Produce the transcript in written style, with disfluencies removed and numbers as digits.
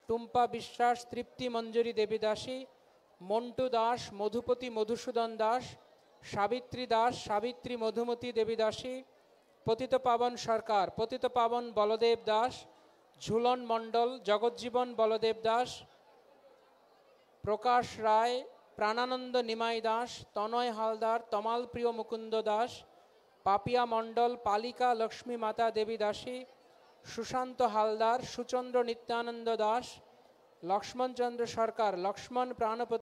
Tumpa Biswas, Tripti Manjuri Devi Dasi, Montu Das, মধুপতি Madhusudan Das, Savitri Das, Savitri Madhumati Devi Dasi, Patitpaban Sarkar, Patitpaban Baladev Das, Jhulan Mondal, Jagjivan Baladev Das, Prakash Roy, প্রাণানন্দ Nimai Das, Tanay Haldar, তমালপ্রিয় Mukunda Das, Papiya Mondal, Palika Lakshmi Mata Devi Dasi, Sushant Haldar, Suchandra Nityananda Das, লক্ষ্মণচন্দ্র Sarkar, Lakshman প্রাণপতি